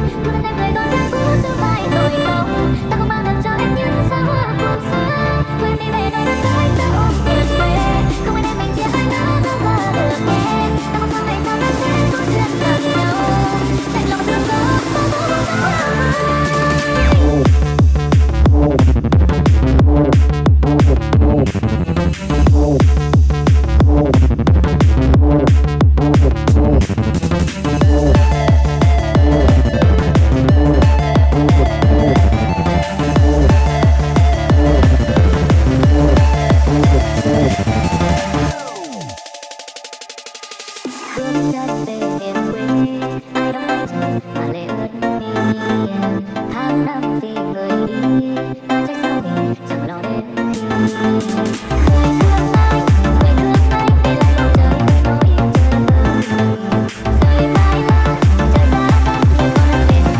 Cứ bên em người còn đang cố giữ lại nỗi đau. Ta không bao giờ cho em những sao hoa cuộc xưa. Quên đi về nơi đất tới ta ôm tiền về. Không ai đem mình chia hai ngã nó qua được nhé. Ta mong sau này sao ta sẽ có duyên gặp nhau. Đành lòng thương gió ta vô bước chân về miền quê, ai đó mang chân mà lệ ướt mi em. Tháng năm vì người đi, ta trách sao mình chẳng lo đến khi. Người thương anh để lại bầu trời với nỗi chờ mơ. Rơi vai lá, trời xa xăm nhưng con anh bên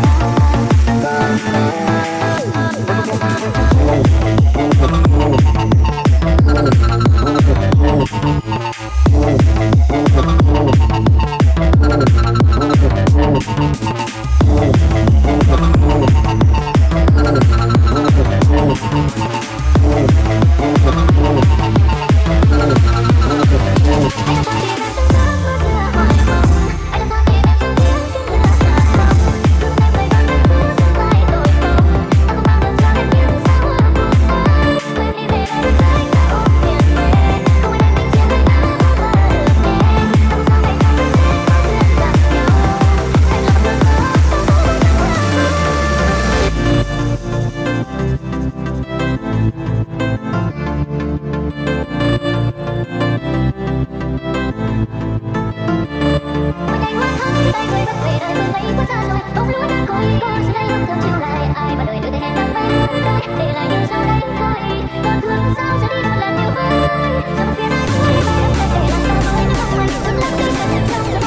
ai mà đời đưa tay hẹn đang bên đôi để lại điều sau đấy thôi. Còn thương sao giờ đi đâu làm điều với. Giờ một phía ai cũng đi bay đông để làm sao nói nếu không may rất là tin cần trong